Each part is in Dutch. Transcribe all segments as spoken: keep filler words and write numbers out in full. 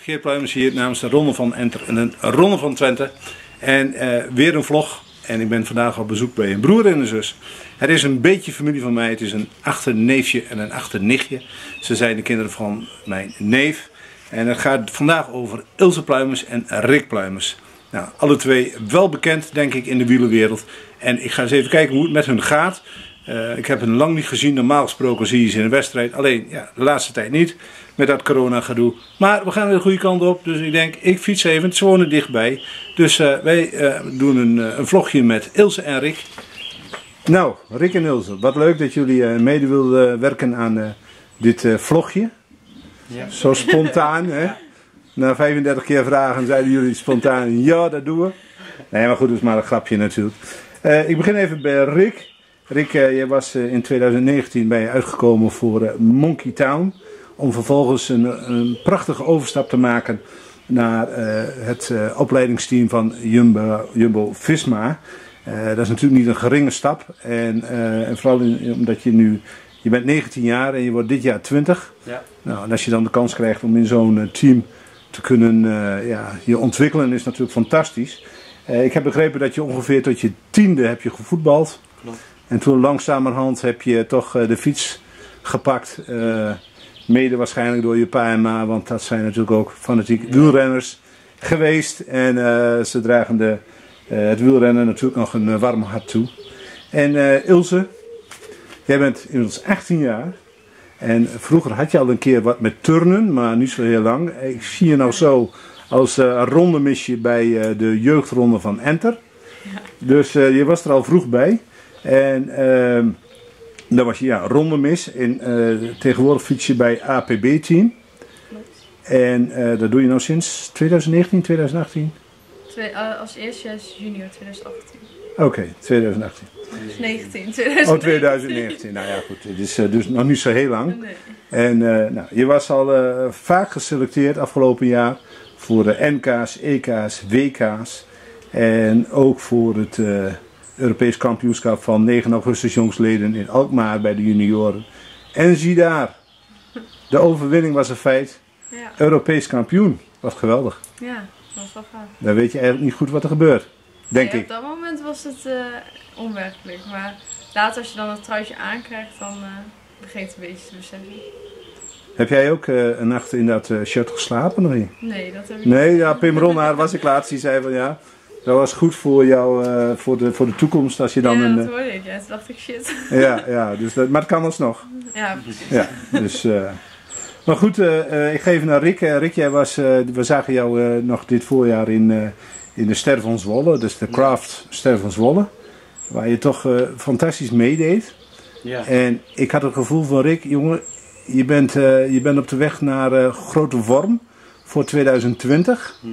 Geert Pluimers hier namens de Ronde van Enter en een Ronde van Twente. En uh, weer een vlog. En ik ben vandaag op bezoek bij een broer en een zus. Het is een beetje familie van mij. Het is een achterneefje en een achternichtje. Ze zijn de kinderen van mijn neef. En het gaat vandaag over Ilse Pluimers en Rick Pluimers. Nou, alle twee wel bekend, denk ik, in de wielerwereld. En ik ga eens even kijken hoe het met hun gaat. Uh, ik heb hen lang niet gezien. Normaal gesproken zie je ze in een wedstrijd. Alleen, ja, de laatste tijd niet. Met dat corona gedoe. Maar we gaan weer de goede kant op. Dus ik denk, ik fiets even. Ze wonen dichtbij. Dus uh, wij uh, doen een, uh, een vlogje met Ilse en Rick. Nou, Rick en Ilse. Wat leuk dat jullie uh, mede wilden werken aan uh, dit uh, vlogje. Ja. Zo spontaan, hè? Ja. Na vijfendertig keer vragen zeiden jullie spontaan, ja, dat doen we. Nee, maar goed, dat is maar een grapje natuurlijk. Uh, ik begin even bij Rick. Rick, uh, jij was uh, in twintig negentien bij je uitgekomen voor uh, Monkey Town. Om vervolgens een, een prachtige overstap te maken naar uh, het uh, opleidingsteam van Jumbo, Jumbo Visma. Uh, dat is natuurlijk niet een geringe stap. En, uh, en vooral in, omdat je nu, je bent negentien jaar en je wordt dit jaar twintig. Ja. Nou, en als je dan de kans krijgt om in zo'n uh, team te kunnen uh, ja, je ontwikkelen, is natuurlijk fantastisch. Uh, ik heb begrepen dat je ongeveer tot je tiende heb je gevoetbald. Klopt. En toen langzamerhand heb je toch uh, de fiets gepakt. Uh, mede waarschijnlijk door je pa en ma, want dat zijn natuurlijk ook fanatiek ja. wielrenners geweest. En uh, ze dragen de, uh, het wielrennen natuurlijk nog een uh, warm hart toe. En uh, Ilse, jij bent inmiddels achttien jaar. En vroeger had je al een keer wat met turnen, maar niet zo heel lang. Ik zie je nou zo als uh, rondemissje bij uh, de jeugdronde van Enter. Ja. Dus uh, je was er al vroeg bij. En uh, dan was je ja, rondemis. En uh, tegenwoordig fiets je bij A P B-team. En uh, dat doe je nou sinds twintig negentien, twintig achttien? Twee, uh, als eerste is junior twintig achttien. Oké, okay, twintig achttien. twintig negentien, twintig negentien. Oh, twintig negentien. Nou ja, goed. Het is uh, dus nog niet zo heel lang. Nee. En uh, nou, je was al uh, vaak geselecteerd afgelopen jaar voor de N K's, E K's, W K's. En ook voor het uh, Europees kampioenschap van negen augustus jongstleden in Alkmaar bij de junioren. En zie daar, de overwinning was een feit. Ja. Europees kampioen. Wat geweldig. Ja, dat was wel gaaf. Dan weet je eigenlijk niet goed wat er gebeurt. Denk nee, ik. Op dat moment was het uh, onwerkelijk. Maar later als je dan het truitje aankrijgt, dan uh, begint het een beetje te beseffen. Heb jij ook uh, een nacht in dat uh, shirt geslapen nog niet? Nee, dat heb ik nee, niet. Ja, Pim Ronnaar was ik laatst. Die zei van ja, dat was goed voor jou, uh, voor, de, voor de toekomst als je dan ja, een... dat hoorde ik. Ja, toen dacht ik shit. Ja, ja dus dat, maar het kan alsnog. Ja, precies. Ja, dus... Uh, maar goed, uh, uh, ik geef even naar Rick. Uh, Rick, jij was, uh, we zagen jou uh, nog dit voorjaar in, uh, in de Ster van Zwolle, dus de Craft Ster van Zwolle, waar je toch uh, fantastisch meedeed. Ja. En ik had het gevoel van Rick, jongen, je bent, uh, je bent op de weg naar uh, grote vorm voor twintig twintig. Mm.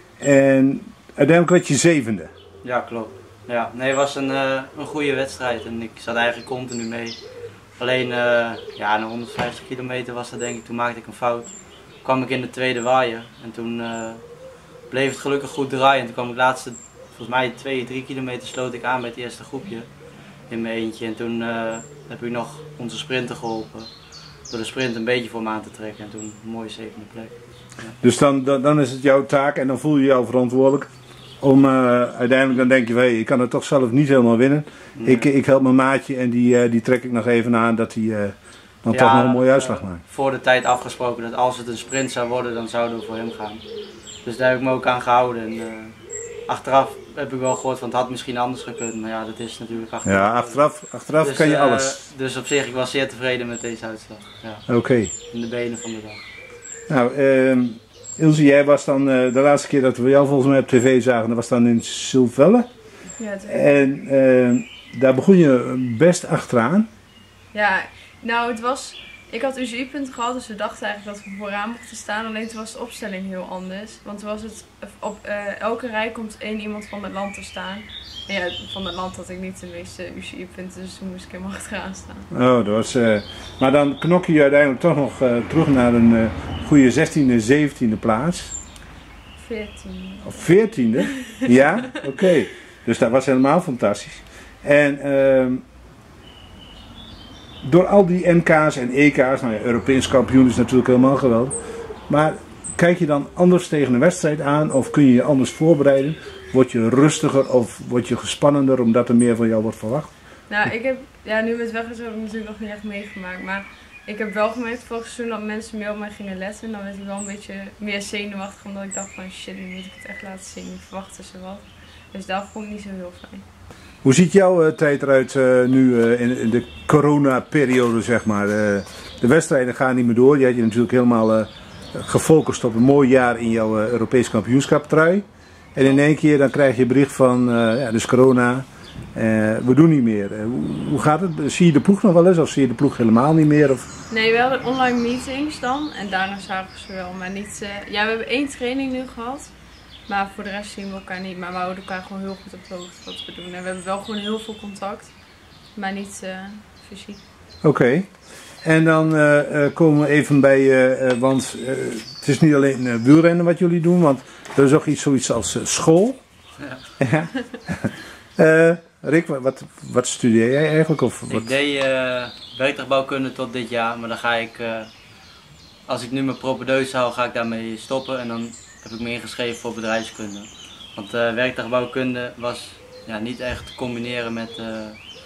En uiteindelijk werd je zevende. Ja, klopt. Ja, nee, het was een, uh, een goede wedstrijd en ik zat eigenlijk continu mee. Alleen uh, ja, na honderdvijftig kilometer was dat denk ik, toen maakte ik een fout. Kwam ik in de tweede waaier en toen uh, bleef het gelukkig goed draaien. En toen kwam ik de laatste, volgens mij twee, drie kilometer sloot ik aan bij het eerste groepje in mijn eentje. En toen uh, heb ik nog onze sprinter geholpen door de sprint een beetje voor me aan te trekken. En toen een mooie zevende plek. Ja. Dus dan, dan, dan is het jouw taak en dan voel je jou verantwoordelijk. Om uh, uiteindelijk dan denk je, hey, ik kan het toch zelf niet helemaal winnen. Nee. Ik, ik help mijn maatje en die, uh, die trek ik nog even aan dat hij uh, dan ja, toch nog een mooie uitslag uh, maakt. Voor de tijd afgesproken dat als het een sprint zou worden, dan zouden we voor hem gaan. Dus daar heb ik me ook aan gehouden. En, uh, achteraf heb ik wel gehoord van het had misschien anders gekund, maar ja, dat is natuurlijk achteraf. Ja, achteraf, achteraf dus, kan je uh, alles. Dus op zich, ik was zeer tevreden met deze uitslag. Ja. Oké. Okay. In de benen van de dag. Nou, uh, Ilse, jij was dan uh, de laatste keer dat we jou volgens mij op tv zagen, dat was dan in Zilvelle. Ja, het en uh, daar begon je best achteraan. Ja, nou het was, ik had U C I-punten gehad, dus we dachten eigenlijk dat we vooraan mochten staan. Alleen toen was de opstelling heel anders. Want toen was het, op uh, elke rij komt één iemand van het land te staan. En ja, van het land had ik niet de meeste U C I-punten, dus toen moest ik helemaal achteraan staan. Oh, dat was... Uh, maar dan knok je uiteindelijk toch nog uh, terug naar een uh, goede zestiende, zeventiende plaats. veertiende. Of veertiende? Ja? Oké. Okay. Dus dat was helemaal fantastisch. En uh, door al die N K's en E K's, nou ja, Europees kampioen is natuurlijk helemaal geweldig. Maar kijk je dan anders tegen een wedstrijd aan of kun je je anders voorbereiden? Word je rustiger of word je gespannender omdat er meer van jou wordt verwacht? Nou, ik heb, ja, nu met weg is heb ik natuurlijk nog niet echt meegemaakt, maar ik heb wel gemerkt vorig seizoen dat mensen meer op mij gingen letten. Dan werd ik wel een beetje meer zenuwachtig, omdat ik dacht van shit, nu moet ik het echt laten zien, nu verwachten ze wat. Dus daar vond ik niet zo heel fijn. Hoe ziet jouw uh, tijd eruit uh, nu uh, in, in de corona-periode, zeg maar? Uh, de wedstrijden gaan niet meer door. Je had je natuurlijk helemaal uh, gefocust op een mooi jaar in jouw uh, Europees kampioenschap trui. En in één keer dan krijg je bericht van, uh, ja, dus corona, uh, we doen niet meer. Uh, hoe, hoe gaat het? Zie je de ploeg nog wel eens of zie je de ploeg helemaal niet meer? Of? Nee, we hadden online meetings dan en daarna zagen we ze wel, maar niet... Uh, ja, we hebben één training nu gehad. Maar voor de rest zien we elkaar niet. Maar we houden elkaar gewoon heel goed op de hoogte wat we doen. En we hebben wel gewoon heel veel contact. Maar niet uh, fysiek. Oké. Okay. En dan uh, uh, komen we even bij, uh, uh, want uh, het is niet alleen uh, wielrennen wat jullie doen. Want er is ook iets zoiets als uh, school. Ja. uh, Rick, wat, wat studeer jij eigenlijk? Of wat? Ik deed uh, werktuigbouwkunde tot dit jaar. Maar dan ga ik, uh, als ik nu mijn propedeuse hou, ga ik daarmee stoppen. En dan heb ik me ingeschreven voor bedrijfskunde. Want uh, werktuigbouwkunde was ja, niet echt te combineren met, uh,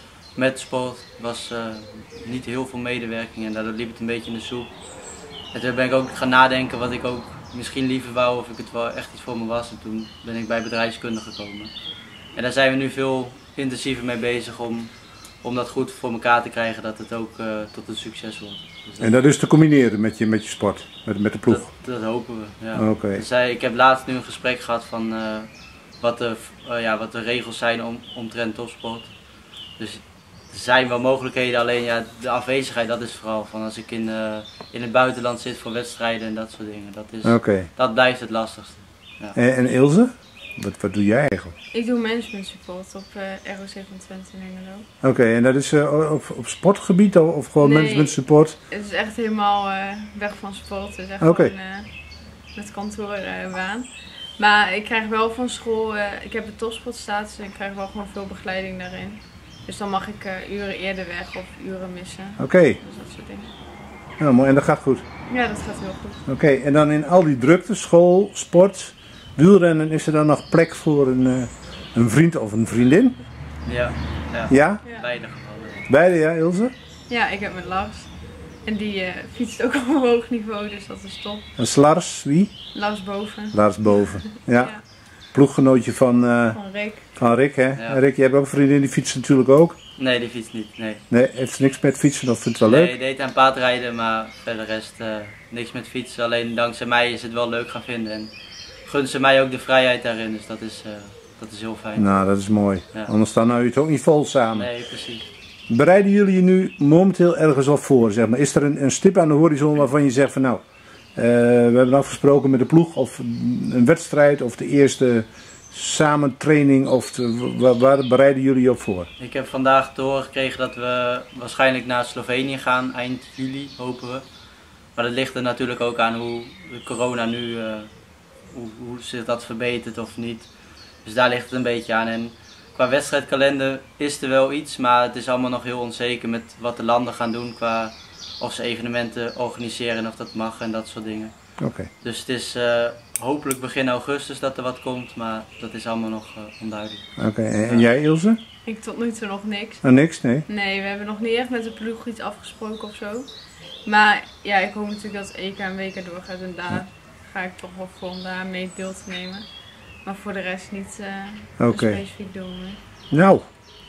met sport. Er was uh, niet heel veel medewerking en daardoor liep het een beetje in de soep. En toen ben ik ook gaan nadenken wat ik ook misschien liever wou of ik het wel echt iets voor me was. En toen ben ik bij bedrijfskunde gekomen. En daar zijn we nu veel intensiever mee bezig om, om dat goed voor elkaar te krijgen, dat het ook uh, tot een succes wordt. Dus dat, en dat is te combineren met je, met je sport, met, met de ploeg? Dat, dat hopen we, ja. Okay. Dus zij, ik heb laatst nu een gesprek gehad van uh, wat, de, uh, ja, wat de regels zijn om, omtrent topsport. Dus er zijn wel mogelijkheden, alleen ja, de afwezigheid, dat is vooral van als ik in, uh, in het buitenland zit voor wedstrijden en dat soort dingen. Dat, is, okay. dat blijft het lastigste. Ja. En, en Ilse? Wat, wat doe jij eigenlijk? Ik doe management support op uh, R O zevenentwintig in Hengelo. Oké, okay, en dat is uh, op, op sportgebied of gewoon nee, management support? Het is echt helemaal uh, weg van sport. Het is echt okay. gewoon uh, met kantoorbaan. Uh, maar ik krijg wel van school, uh, ik heb de topsportstatus en ik krijg wel gewoon veel begeleiding daarin. Dus dan mag ik uh, uren eerder weg of uren missen. Oké. Okay. Dus dat soort dingen. Nou, mooi. En dat gaat goed? Ja, dat gaat heel goed. Oké, okay, en dan in al die drukte, school, sport, wielrennen, is er dan nog plek voor een, uh, een vriend of een vriendin? Ja, ja. Ja? Ja? Beide gevallen. Beide, ja, Ilse? Ja, ik heb met Lars. En die uh, fietst ook op een hoog niveau, dus dat is top. En Lars, wie? Lars Boven. Lars Boven, ja. Ja. Ploeggenootje van, uh, van Rick. Van Rick, hè? Ja. Rick, je hebt ook een vriendin, die fietst natuurlijk ook? Nee, die fietst niet, nee. Nee, heeft ze niks met fietsen of vindt het wel nee, leuk? Nee, deed aan paardrijden, maar verder rest uh, niks met fietsen. Alleen dankzij mij is het wel leuk gaan vinden en gunt ze mij ook de vrijheid daarin, dus dat is, uh, dat is heel fijn. Nou, dat is mooi. Ja. Anders dan hou je het ook niet vol samen. Nee, precies. Bereiden jullie je nu momenteel ergens op voor, zeg maar? Is er een, een stip aan de horizon waarvan je zegt van nou, uh, we hebben afgesproken met de ploeg of een wedstrijd of de eerste samentraining of de, waar, waar bereiden jullie je op voor? Ik heb vandaag te horen gekregen dat we waarschijnlijk naar Slovenië gaan, eind juli hopen we. Maar dat ligt er natuurlijk ook aan hoe de corona nu, uh, hoe, hoe zich dat verbetert of niet. Dus daar ligt het een beetje aan. En qua wedstrijdkalender is er wel iets, maar het is allemaal nog heel onzeker met wat de landen gaan doen qua of ze evenementen organiseren en of dat mag en dat soort dingen. Okay. Dus het is uh, hopelijk begin augustus dat er wat komt, maar dat is allemaal nog uh, onduidelijk. Oké, okay. En, en jij Ilse? Ik tot nu toe nog niks. Oh, niks, nee? Nee, we hebben nog niet echt met de ploeg iets afgesproken of zo. Maar ja, ik hoop natuurlijk dat het E K en W K doorgaat en daar ja. ga ik toch wel voor om daar mee deel te nemen. Maar voor de rest niet uh, okay. specifiek doen. Hè. Nou,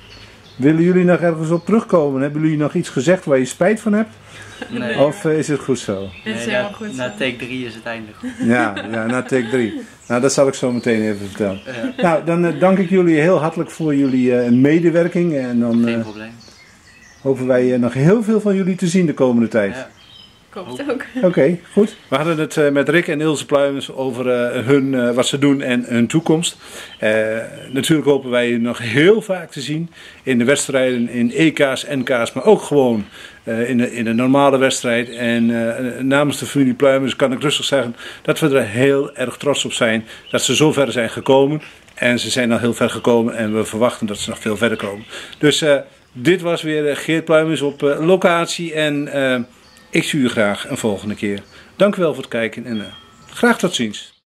willen jullie nog ergens op terugkomen? Hebben jullie nog iets gezegd waar je spijt van hebt? Nee. Of uh, is het goed zo? Nee, het is na, goed na zo. take drie is het eindelijk goed. Ja, ja, na take drie. Nou, dat zal ik zo meteen even vertellen. Ja. Nou, dan uh, dank ik jullie heel hartelijk voor jullie uh, medewerking. En dan uh, Geen probleem. hopen wij uh, nog heel veel van jullie te zien de komende tijd. Ja. Ik hoop het ook. Oké, okay, goed. We hadden het uh, met Rick en Ilse Pluimens over uh, hun, uh, wat ze doen en hun toekomst. Uh, natuurlijk hopen wij je nog heel vaak te zien in de wedstrijden, in E K's, N K's, maar ook gewoon uh, in, de, in de normale wedstrijd. En uh, namens de familie Pluimens kan ik rustig zeggen dat we er heel erg trots op zijn dat ze zo ver zijn gekomen. En ze zijn al heel ver gekomen en we verwachten dat ze nog veel verder komen. Dus uh, dit was weer Geert Pluimens op uh, locatie en... Uh, Ik zie u graag een volgende keer. Dank u wel voor het kijken en uh, Graag tot ziens.